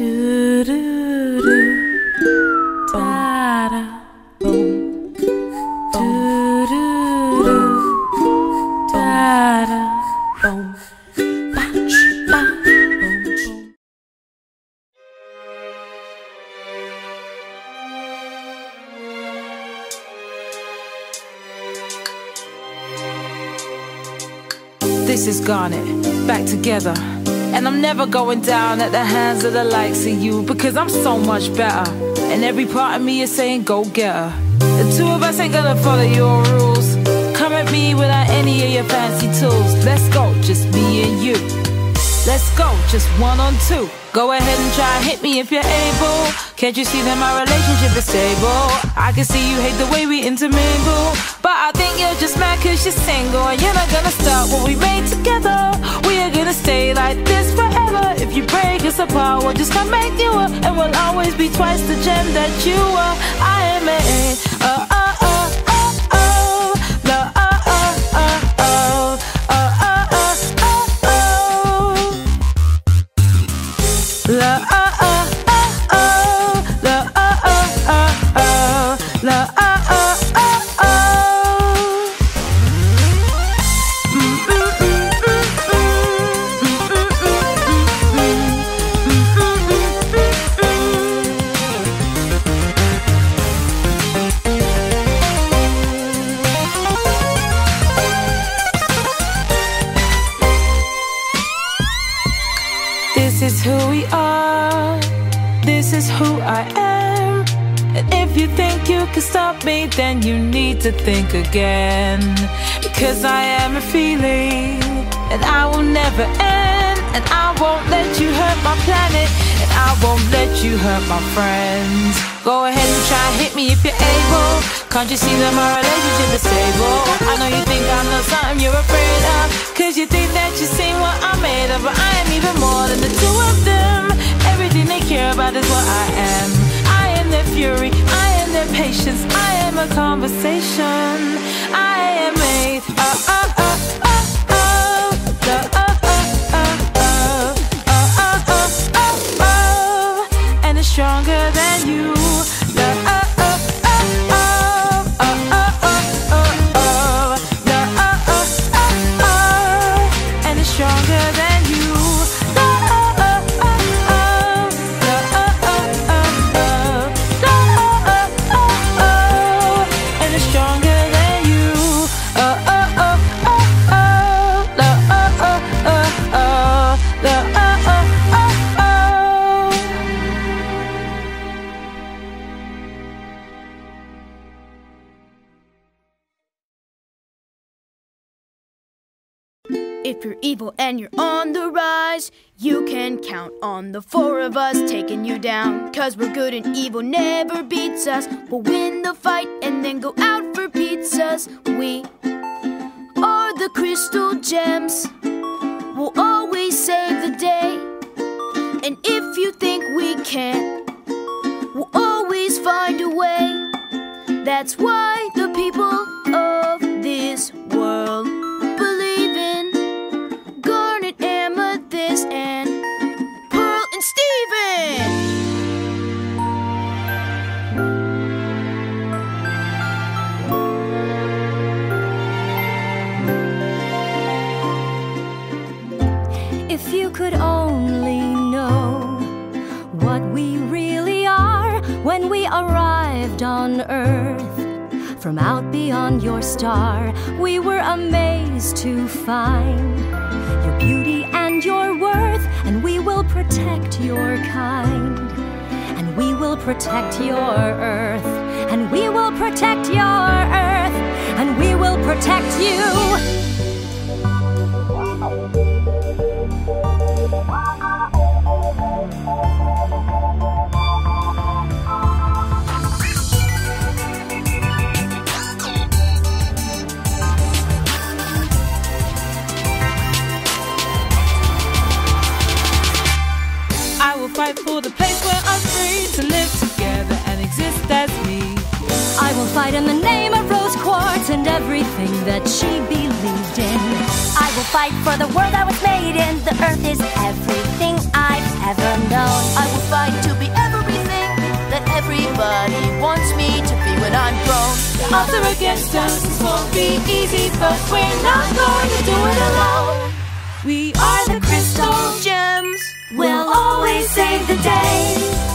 Do do do, da da, boom. Do do do, da da, boom. Batch, ba, boom, boom. This is Garnet, back together. And I'm never going down at the hands of the likes of you, because I'm so much better. And every part of me is saying go get her. The two of us ain't gonna follow your rules. Come at me without any of your fancy tools. Let's go, just me and you. Let's go, just one on two. Go ahead and try and hit me if you're able. Can't you see that my relationship is stable? I can see you hate the way we intermingle, but I think you're just mad cause you're single. And you're not gonna start what we made together. We are gonna stay like this forever. If you break us apart, we'll just come make you up, and we'll always be twice the gem that you are. I am a This is who we are, this is who I am. And if you think you can stop me, then you need to think again. Because I am a feeling, and I will never end. And I won't let you hurt my planet, and I won't let you hurt my friends. Go ahead and try and hit me if you're able. Can't you see that my relationship is stable? I know you think I'm not something you're afraid of, cause you think that you've seen what I'm made of. But I am even more than the two of them. Everything they care about is what I am. I am their fury, I am their patience, I am a conversation. I am made and it's stronger than you. And it's stronger than you. And it's stronger than you. If you're evil and you're on the rise, you can count on the four of us taking you down. Cause we're good and evil never beats us. We'll win the fight and then go out for pizzas. We are the crystal gems. We'll always save the day. And if you think we can't, we'll always find a way. That's why the people of this world believe in Garnet, Amethyst, and Pearl and Steven. If you could only know what we really are when we arrived on Earth. From out beyond your star, we were amazed to find your beauty and your worth, and we will protect your kind, and we will protect your Earth, and we will protect your Earth, and we will protect you. I will fight for the place where I'm free to live together and exist as me. I will fight in the name of rose quartz and everything that she believed in. I will fight for the world I was made in. The earth is everything I've ever known. I will fight thrown. The odds are against us, this won't be easy, but we're not going to do it alone. We are the crystal gems, We'll always save the day.